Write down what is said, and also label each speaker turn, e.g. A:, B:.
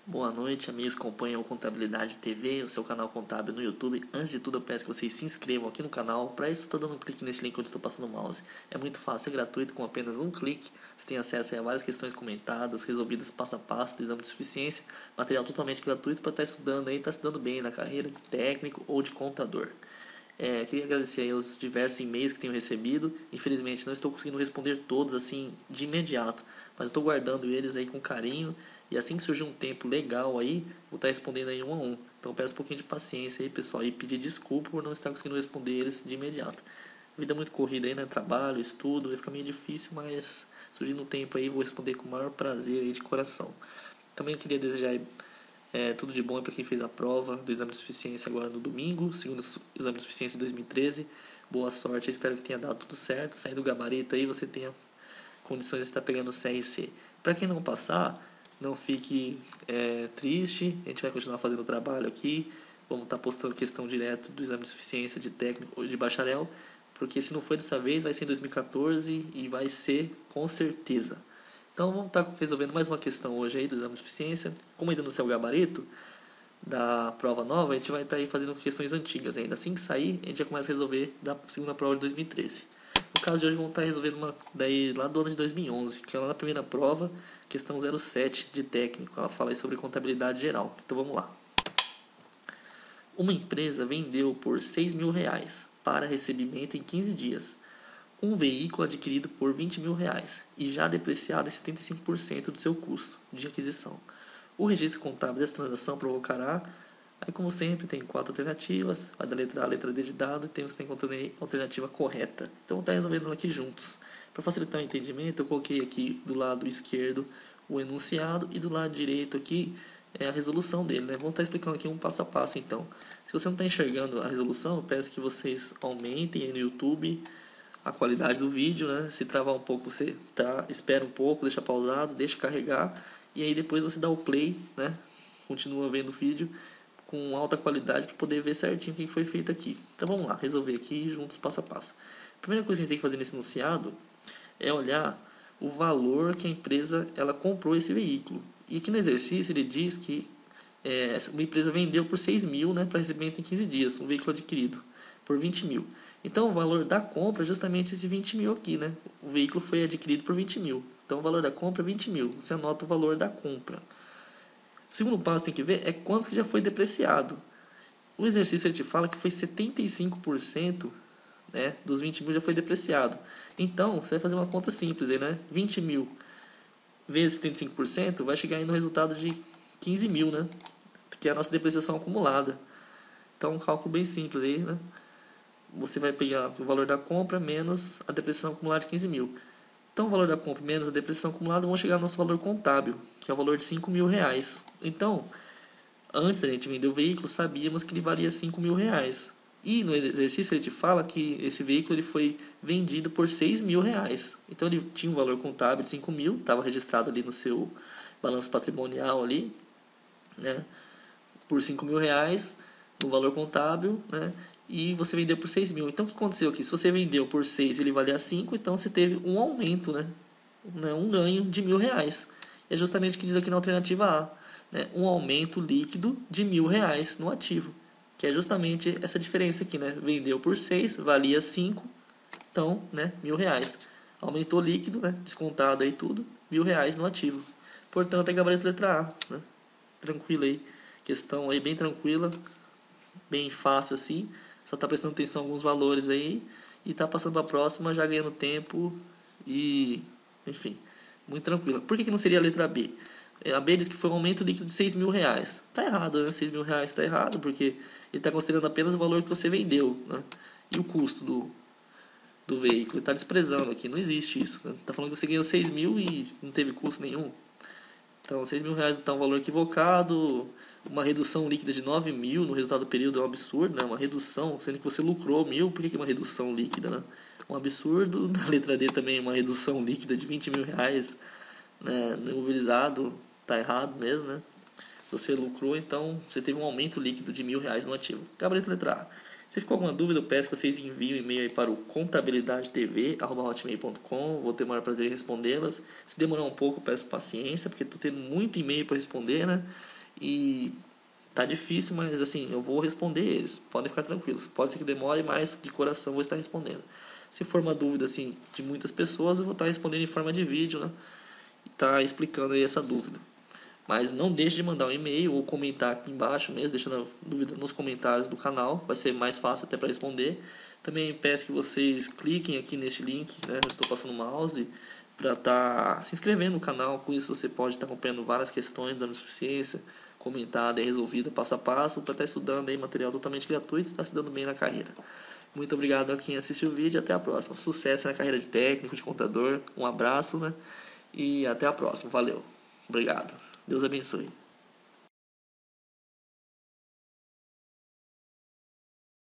A: Boa noite, amigos que acompanham o Contabilidade TV, o seu canal contábil no YouTube. Antes de tudo, eu peço que vocês se inscrevam aqui no canal. Para isso, estou dando um clique nesse link onde estou passando o mouse. É muito fácil, é gratuito, com apenas um clique. Você tem acesso a várias questões comentadas, resolvidas passo a passo do exame de suficiência. Material totalmente gratuito para estar estudando aí, estar estudando bem na carreira de técnico ou de contador. Queria agradecer aí os diversos e-mails que tenho recebido. Infelizmente não estou conseguindo responder todos assim de imediato, mas estou guardando eles aí com carinho. E assim que surgir um tempo legal aí, vou estar respondendo aí um a um. Então peço um pouquinho de paciência aí, pessoal, e pedir desculpa por não estar conseguindo responder eles de imediato. Vida muito corrida aí, né? Trabalho, estudo, vai ficar meio difícil, mas surgindo um tempo aí, vou responder com o maior prazer aí de coração. Também queria desejar tudo de bom para quem fez a prova do exame de suficiência agora no domingo, segundo exame de suficiência de 2013. Boa sorte, eu espero que tenha dado tudo certo. Saindo do gabarito aí, você tenha condições de estar pegando o CRC. Para quem não passar, não fique triste, a gente vai continuar fazendo o trabalho aqui. Vamos estar postando questão direto do exame de suficiência de técnico ou de bacharel, porque se não foi dessa vez, vai ser em 2014 e vai ser com certeza. Então vamos estar resolvendo mais uma questão hoje aí do exame de suficiência. Como ainda não saiu o gabarito da prova nova, a gente vai estar aí fazendo questões antigas ainda. Assim que sair, a gente já começa a resolver da segunda prova de 2013. No caso de hoje, vamos estar resolvendo uma daí lá do ano de 2011, que é lá na primeira prova, questão 07 de técnico. Ela fala aí sobre contabilidade geral. Então vamos lá. Uma empresa vendeu por R$6.000 para recebimento em 15 dias um veículo adquirido por R$20.000 e já depreciado em 75% do seu custo de aquisição. O registro contábil dessa transação provocará, aí como sempre, tem 4 alternativas, vai da letra A à letra D de dado, e você tem que encontrar a alternativa correta. Então, vou estar resolvendo ela aqui juntos. Para facilitar o entendimento, eu coloquei aqui do lado esquerdo o enunciado e do lado direito aqui é a resolução dele, né? Vamos estar explicando aqui um passo a passo, então. Se você não está enxergando a resolução, eu peço que vocês aumentem aí no YouTube a qualidade do vídeo, né? Se travar um pouco, você espera um pouco, deixa pausado, deixa carregar e aí depois você dá o play, né? Continua vendo o vídeo com alta qualidade para poder ver certinho o que foi feito aqui. Então vamos lá, resolver aqui juntos passo a passo. A primeira coisa que a gente tem que fazer nesse enunciado é olhar o valor que a empresa ela comprou esse veículo. E aqui no exercício ele diz que uma empresa vendeu por 6 mil, né, para recebimento em 15 dias, um veículo adquirido por 20 mil. Então o valor da compra é justamente esse 20 mil aqui, né? O veículo foi adquirido por 20 mil. Então o valor da compra é 20 mil. Você anota o valor da compra. O segundo passo que tem que ver é quanto que já foi depreciado. O exercício ele te fala que foi 75%, né, dos 20 mil já foi depreciado. Então você vai fazer uma conta simples aí, né? 20 mil vezes 75% vai chegar aí no resultado de 15 mil, né? Que é a nossa depreciação acumulada. Então um cálculo bem simples aí, né? Você vai pegar o valor da compra menos a depreciação acumulada de 15 mil. Então o valor da compra menos a depreciação acumulada vão chegar ao nosso valor contábil, que é o valor de 5 mil reais. Então, antes da gente vender o veículo, sabíamos que ele valia 5 mil reais. E no exercício ele te fala que esse veículo ele foi vendido por 6 mil reais. Então ele tinha um valor contábil de 5 mil, estava registrado ali no seu balanço patrimonial ali, né, por 5 mil reais, no valor contábil, né, e você vendeu por 6 mil. Então o que aconteceu aqui? Se você vendeu por 6 e ele valia 5, então você teve um aumento, né, um ganho de R$1.000. É justamente o que diz aqui na alternativa A, né, um aumento líquido de R$1.000 no ativo, que é justamente essa diferença aqui, né? Vendeu por 6, valia 5, então, né, R$1.000. Aumentou líquido, né, descontado aí tudo, R$1.000 no ativo. Portanto, é gabarito letra A, né? Tranquilo aí, questão aí bem tranquila, bem fácil assim, só tá prestando atenção em alguns valores aí e tá passando para a próxima já ganhando tempo e, enfim, muito tranquila. Por que não seria a letra B? A B diz que foi um aumento líquido de 6 mil reais. Tá errado, né? 6 mil reais tá errado, porque ele está considerando apenas o valor que você vendeu, né? E o custo do veículo. Ele está desprezando aqui, não existe isso, né? Tá falando que você ganhou 6 mil e não teve custo nenhum. Então, 6 mil reais está um valor equivocado. Uma redução líquida de 9 mil no resultado do período é um absurdo, né? Uma redução, sendo que você lucrou mil, por que é uma redução líquida, né? Um absurdo. Na letra D também, uma redução líquida de 20 mil reais, né, no imobilizado, tá errado mesmo, né? Se você lucrou, então você teve um aumento líquido de R$1.000 no ativo. Gabarito letra A. Se ficou alguma dúvida, eu peço que vocês enviem um e-mail aí para o contabilidadetv@hotmail.com. Vou ter o maior prazer em respondê-las. Se demorar um pouco, eu peço paciência, porque estou tendo muito e-mail para responder, né? e tá difícil, mas assim, eu vou responder eles, podem ficar tranquilos. Pode ser que demore, mas de coração eu vou estar respondendo. Se for uma dúvida assim de muitas pessoas, eu vou estar respondendo em forma de vídeo, né? E tá explicando aí essa dúvida. Mas não deixe de mandar um e-mail ou comentar aqui embaixo mesmo, deixando a dúvida nos comentários do canal, vai ser mais fácil até para responder. Também peço que vocês cliquem aqui nesse link, né? Eu estou passando o mouse para estar se inscrevendo no canal. Com isso você pode estar acompanhando várias questões da insuficiência comentada e resolvida passo a passo, para estar estudando aí material totalmente gratuito e estar se dando bem na carreira. Muito obrigado a quem assistiu o vídeo e até a próxima. Sucesso na carreira de técnico, de contador. Um abraço, né? E até a próxima. Valeu. Obrigado. Deus abençoe.